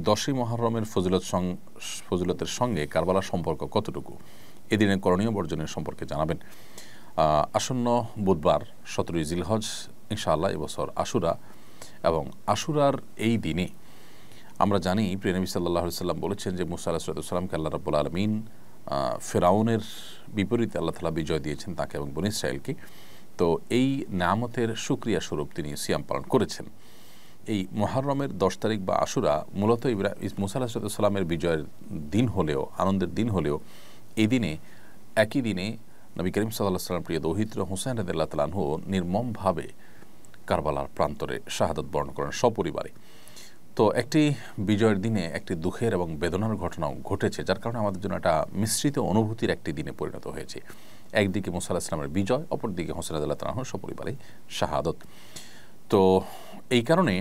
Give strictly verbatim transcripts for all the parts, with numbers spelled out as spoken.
দশই মুহররমের ফজিলত ফজিলতের সঙ্গে কারবালার সম্পর্ক কতটুকু, এদিনের করণীয় বর্জনের সম্পর্কে জানাবেন। আসন্ন বুধবার সতেরোই জিলহজ ইনশাআল্লাহ এবছর আশুরা, এবং আশুরার এই দিনে আমরা জানি প্রিয় নবী সাল্লাল্লাহু আলাইহি সাল্লাম বলেছেন যে মুসা আলাইহিস সালামকে আল্লাহ রাব্বুল আলামিন ফেরাউনের বিপরীতে আল্লাহ তাআলা বিজয় দিয়েছেন তাকে এবং বনী ইসরাঈলকে। তো এই নেয়ামতের শুকরিয়া স্বরূপ তিনি সিয়াম পালন করেছেন। এই মুহররমের দশ তারিখ বা আশুরা মূলত ইব্রাহিম মুসা আলাইহিস সালামের বিজয়ের দিন হলেও, আনন্দের দিন হলেও, এই দিনে একই দিনে নবী করিম সাল্লাল্লাহু আলাইহি সাল্লাম প্রিয় দৌহিত্র হুসাইন রাদিয়াল্লাহু তাআলা আনহু নির্মমভাবে কারবালার প্রান্তরে শাহাদাত বরণ করেন সপরিবারে। তো একটি বিজয়ের দিনে একটি দুঃখের এবং বেদনার ঘটনাও ঘটেছে, যার কারণে আমাদের জন্য একটা মিশ্রিত অনুভূতির একটি দিনে পরিণত হয়েছে। একদিকে মুসা আলাইহিস সালামের বিজয়, অপরদিকে হুসাইন রাদিয়াল্লাহু তাআলা আনহু সপরিবারে শাহাদত। তো এই কারণে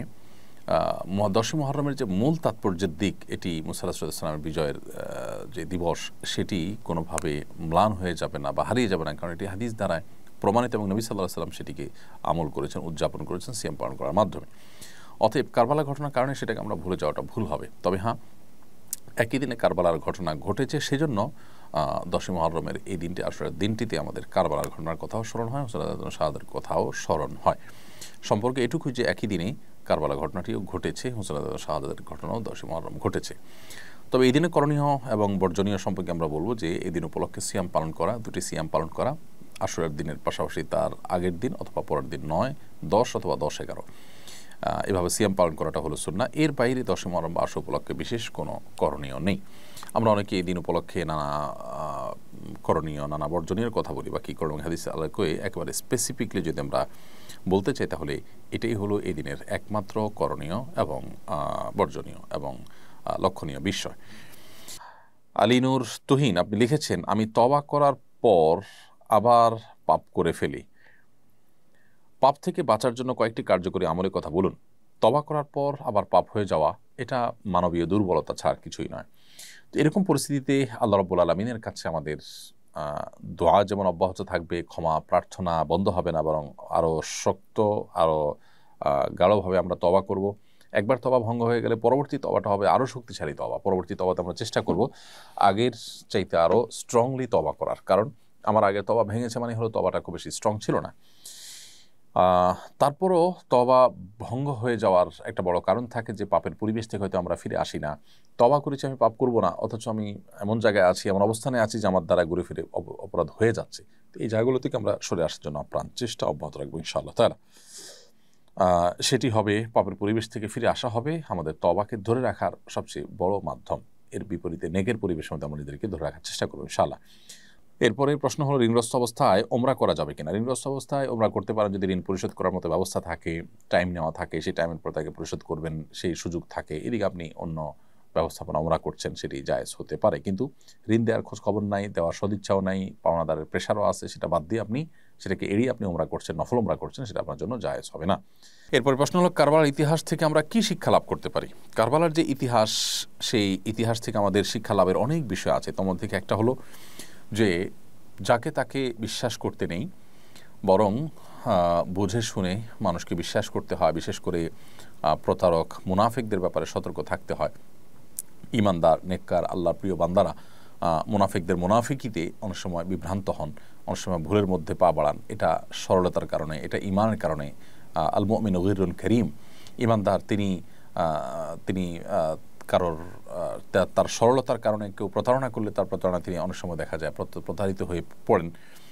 দশই মুহররমের যে মূল তাৎপর্যের দিক, এটি মুসা আলাইহিস সালামের বিজয়ের যে দিবস, সেটি কোনোভাবে ম্লান হয়ে যাবে না বা হারিয়ে যাবে না, কারণ এটি হাদিস দ্বারায় প্রমাণিত এবং নবী সাল্লাল্লাহু আলাইহি সাল্লাম সেটিকে আমল করেছেন, উদযাপন করেছেন সিয়াম পালন করার মাধ্যমে। অতএব কারবালা ঘটনার কারণে সেটাকে আমরা ভুলে যাওয়াটা ভুল হবে। তবে হ্যাঁ, একই দিনে কারবালার ঘটনা ঘটেছে, সেজন্য দশই মুহররমের এই দিনটি আসলে দিনটিতে আমাদের কারবালার ঘটনার কথাও স্মরণ হয়, শাহাদাতের কথাও স্মরণ হয়। সম্পর্কে এটুকু যে একই দিনে কারবালা ঘটনাটিও ঘটেছে, হুসাইন শাহাদাতের ঘটনাও দশই মুহররম ঘটেছে। তবে এই দিনে করণীয় এবং বর্জনীয় সম্পর্কে আমরা বলবো যে এই দিন উপলক্ষে সিয়াম পালন করা, দুটি সিয়াম পালন করা, আশুরার দিনের পাশাপাশি তার আগের দিন অথবা পরের দিন নয়, দশ অথবা দশ এগারো এভাবে সিয়াম পালন করাটা হলো সুন্নাহ। এর বাইরে দশই মুহররম বা আশু উপলক্ষে বিশেষ কোনো করণীয় নেই। আমরা অনেকে এই দিন উপলক্ষে নানা করণীয়, নানা বর্জনীয় কথা বলি বা কী করণীয় হাদিস আলোকে একেবারে স্পেসিফিকলি যদি আমরা বলতে চাই, তাহলে এটাই হলো এই দিনের একমাত্র করণীয় এবং বর্জনীয় এবং লক্ষণীয় বিষয়। আলিনুর তুহিন আপনি লিখেছেন, আমি তওবা করার পর আবার পাপ করে ফেলি, পাপ থেকে বাঁচার জন্য কয়েকটি কার্যকরী আমলের কথা বলুন। তওবা করার পর আবার পাপ হয়ে যাওয়া এটা মানবীয় দুর্বলতা ছাড়া কিছুই নয়। তো এরকম পরিস্থিতিতে আল্লাহ রাব্বুল আলামিনের কাছে আমাদের দোয়া যেমন অব্যাহত থাকবে, ক্ষমা প্রার্থনা বন্ধ হবে না, বরং আরও শক্ত, আরও গাঢ়ভাবে আমরা তওবা করব। একবার তওবা ভঙ্গ হয়ে গেলে পরবর্তী তওবাটা হবে আরও শক্তিশালী তওবা। পরবর্তী তওবাতে আমরা চেষ্টা করব আগের চাইতে আরও স্ট্রংলি তওবা করার, কারণ আমার আগের তওবা ভেঙেছে মানে হলো তওবাটা খুব বেশি স্ট্রং ছিল না। তারপরও তওবা ভঙ্গ হয়ে যাওয়ার একটা বড় কারণ থাকে যে পাপের পরিবেশ থেকে হয়তো আমরা ফিরে আসি না। তওবা করেছি আমি পাপ করব না, অথচ আমি এমন জায়গায় আছি, এমন অবস্থানে আছি যে আমার দ্বারা ঘুরে ফিরে অপরাধ হয়ে যাচ্ছে। তো এই জায়গাগুলো থেকে আমরা সরে আসার জন্য আপ্রাণ চেষ্টা অব্যাহত রাখবো ইনশাআল্লাহ তাআলা। সেটি হবে, পাপের পরিবেশ থেকে ফিরে আসা হবে আমাদের তওবাকে ধরে রাখার সবচেয়ে বড় মাধ্যম। এর বিপরীতে নেগের পরিবেশের মধ্যে আমরা নিজেদেরকে ধরে রাখার চেষ্টা করবো ইনশাআল্লাহ। এরপরে প্রশ্ন হলো, ঋণগ্রস্ত অবস্থায় ওমরা করা যাবে কিনা? ঋণগ্রস্ত অবস্থায় ওমরা করতে পারেন যদি ঋণ পরিশোধ করার মতো ব্যবস্থা থাকে, টাইম নেওয়া থাকে, সেই টাইমের পর তাকে পরিশোধ করবেন সেই সুযোগ থাকে, এদিকে আপনি অন্য ব্যবস্থাপনা ওমরা করছেন, সেটি জায়েজ হতে পারে। কিন্তু ঋণ দেওয়ার খোঁজ খবর নাই, দেওয়ার সদিচ্ছাও নাই, পাওনাদারের প্রেশারও আছে, সেটা বাদ দিয়ে আপনি সেটাকে এড়িয়ে আপনি ওমরা করছেন, নফল ওমরা করছেন, সেটা আপনার জন্য জায়েজ হবে না। এরপর প্রশ্ন হলো, কারবালার ইতিহাস থেকে আমরা কি শিক্ষা লাভ করতে পারি? কারবালার যে ইতিহাস, সেই ইতিহাস থেকে আমাদের শিক্ষা লাভের অনেক বিষয় আছে। তোমার থেকে একটা হলো যে যাকে তাকে বিশ্বাস করতে নেই, বরং বুঝে শুনে মানুষকে বিশ্বাস করতে হয়। বিশেষ করে প্রতারক মুনাফিকদের ব্যাপারে সতর্ক থাকতে হয়। ইমানদার নেককার আল্লাহর প্রিয় বান্দারা মুনাফিকদের মুনাফিকিতে অনেক সময় বিভ্রান্ত হন, অনেক সময় ভুলের মধ্যে পা বাড়ান। এটা সরলতার কারণে, এটা ইমানের কারণে। আল মুমিনু গীরুন কারীম, ইমানদার তিনি তিনি কারোর তার সরলতার কারণে কেউ প্রতারণা করলে তার প্রতারণা তিনি অনেক সময় দেখা যায় প্রতারিত হয়ে পড়েন।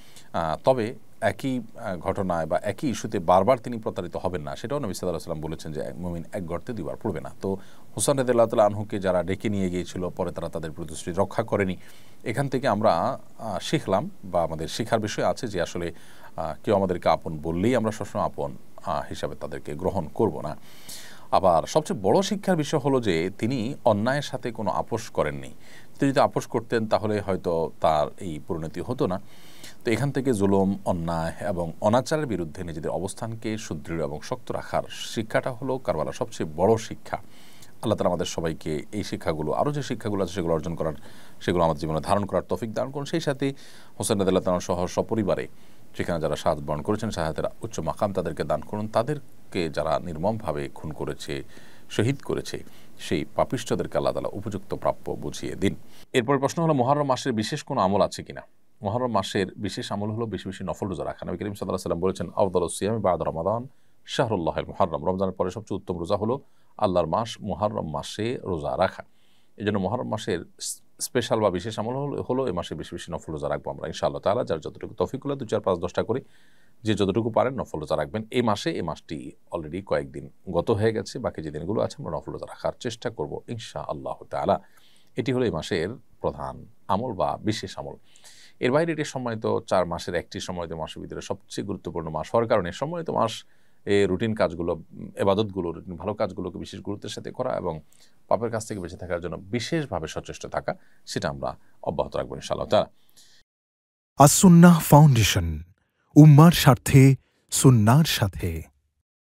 তবে একই ঘটনায় বা একই ইস্যুতে বারবার তিনি প্রতারিত হবেন না, সেটাও নবী সাল্লাল্লাহু আলাইহি ওয়াসাল্লাম বলেছেন যে মুমিন এক গর্তে দুইবার পড়বে না। তো হুসাইন রাদিয়াল্লাহু তাআলা আনহুকে যারা ডেকে নিয়ে গিয়েছিল, পরে তারা তাদের প্রতিশ্রুতি রক্ষা করেনি। এখান থেকে আমরা শিখলাম বা আমাদের শিখার বিষয় আছে যে আসলে কেউ আমাদেরকে আপন বললেই আমরা সবসময় আপন হিসাবে তাদেরকে গ্রহণ করব না। আবার সবচেয়ে বড় শিক্ষার বিষয় হলো যে তিনি অন্যায়ের সাথে কোনো আপোষ করেননি। তিনি যদি আপোষ করতেন তাহলে হয়তো তার এই পরিণতি হতো না। তো এখান থেকে জুলুম, অন্যায় এবং অনাচারের বিরুদ্ধে নিজেদের অবস্থানকে সুদৃঢ় এবং শক্ত রাখার শিক্ষাটা হলো কারবালার সবচেয়ে বড় শিক্ষা। আল্লাহ তাআলা আমাদের সবাইকে এই শিক্ষাগুলো, আরও যে শিক্ষাগুলো আছে সেগুলো অর্জন করার, সেগুলো আমাদের জীবনে ধারণ করার তৌফিক দান করুন। সেই সাথে হুসাইন রাদিয়াল্লাহু তাআলা সহ সপরিবারে সেখানে যারা শাহাদাত বরণ করেছেন, শাহাদাতের উচ্চ মাকাম তাদেরকে দান করুন। তাদেরকে যারা নির্মমভাবে খুন করেছে, শহীদ করেছে, সেই পাপিষ্ঠদেরকে আল্লাহ তাআলা উপযুক্ত প্রাপ্য বুঝিয়ে দিন। এরপর প্রশ্ন হলো মুহররম মাসের বিশেষ কোনো আমল আছে কিনা। মুহররম মাসের বিশেষ আমল হলো বেশি বেশি নফল রোজা রাখা। নবী করিম সাল্লাল্লাহু আলাইহি ওয়াসাল্লাম বলেছেন, আফদালুস সিয়ামি বা'দা রমাদান শাহরুল্লাহিল মুহররম। রমজানের পরে সবচেয়ে উত্তম রোজা হলো আল্লাহর মাস মুহররম মাসে রোজা রাখা। এজন্য মুহররম মাসের স্পেশাল বা বিশেষ আমল হলো হলো এই মাসে বেশি বেশি নফল রোজা রাখবো আমরা ইনশাআল্লাহ তাআলা। যার যতটুকু তৌফিক হলো দুই চার পাঁচ দশটা করে যে যতটুকু পারেন নফল রোজা রাখবেন এই মাসে। এই মাসটি অলরেডি কয়েকদিন গত হয়ে গেছে, বাকি যে দিনগুলো আছে আমরা নফল রোজা রাখার চেষ্টা করব ইনশাআল্লাহ তাআলা। এটি হলো এই মাসের প্রধান আমল বা বিশেষ আমল। এর বাইরে এটি সম্মানিত চার মাসের একটি সম্মানিত মাসের ভিতরে সবচেয়ে গুরুত্বপূর্ণ মাস হওয়ার কারণে সম্মানিত মাস এই রুটিন কাজগুলো, এবাদতগুলো, রুটিন ভালো কাজগুলোকে বিশেষ গুরুত্বের সাথে করা এবং পাপের কাছ থেকে বেঁচে থাকার জন্য বিশেষভাবে সচেষ্ট থাকা, সেটা আমরা অব্যাহত রাখবো ইনশাআল্লাহ তাআলা। আস-সুন্নাহ ফাউন্ডেশন, উম্মার স্বার্থে সুন্নাহর সাথে।